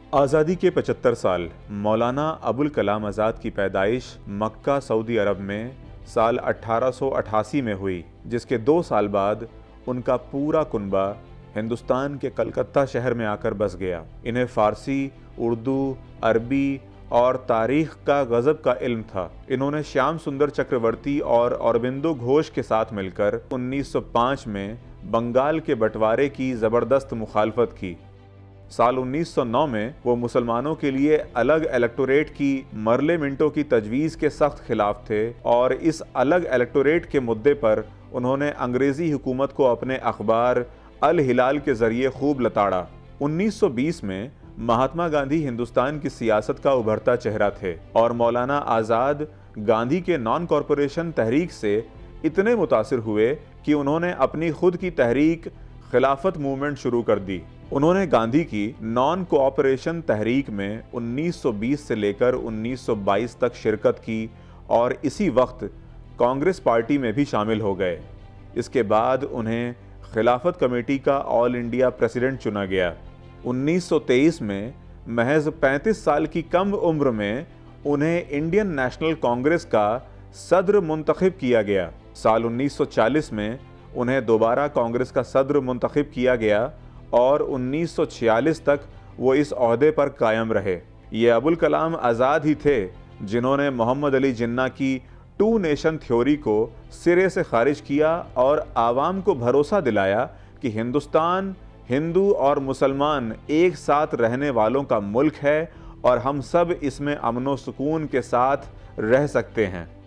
आज़ादी के 75 साल मौलाना अबुल कलाम आज़ाद की पैदाइश मक्का सऊदी अरब में साल 1888 में हुई, जिसके 2 साल बाद उनका पूरा कुनबा हिंदुस्तान के कलकत्ता शहर में आकर बस गया। इन्हें फ़ारसी, उर्दू, अरबी और तारीख़ का गज़ब का इल्म था। इन्होंने श्याम सुंदर चक्रवर्ती और अरबिंदो घोष के साथ मिलकर 1905 में बंगाल के बंटवारे की ज़बरदस्त मुखालफत की। साल 1909 में वो मुसलमानों के लिए अलग इलेक्टोरेट की मरले मिंटो की तजवीज़ के सख्त खिलाफ थे और इस अलग इलेक्टोरेट के मुद्दे पर उन्होंने अंग्रेज़ी हुकूमत को अपने अखबार अल हिलाल के ज़रिए खूब लताड़ा। 1920 में महात्मा गांधी हिंदुस्तान की सियासत का उभरता चेहरा थे और मौलाना आज़ाद गांधी के नॉन कॉरपोरेशन तहरीक से इतने मुतासिर हुए कि उन्होंने अपनी खुद की तहरीक खिलाफत मूवमेंट शुरू कर दी। उन्होंने गांधी की नॉन कोऑपरेशन तहरीक में 1920 से लेकर 1922 तक शिरकत की और इसी वक्त कांग्रेस पार्टी में भी शामिल हो गए। इसके बाद उन्हें खिलाफत कमेटी का ऑल इंडिया प्रेसिडेंट चुना गया। 1923 में महज 35 साल की कम उम्र में उन्हें इंडियन नेशनल कांग्रेस का सदर मुंतखब किया गया। साल 1940 में उन्हें दोबारा कांग्रेस का सदर मुंतखब किया गया और 1946 तक वो इस ओहदे पर कायम रहे। ये अबुल कलाम आज़ाद ही थे जिन्होंने मोहम्मद अली जिन्ना की 2 नेशन थ्योरी को सिरे से खारिज किया और आवाम को भरोसा दिलाया कि हिंदुस्तान हिंदू और मुसलमान एक साथ रहने वालों का मुल्क है और हम सब इसमें अमन व सुकून के साथ रह सकते हैं।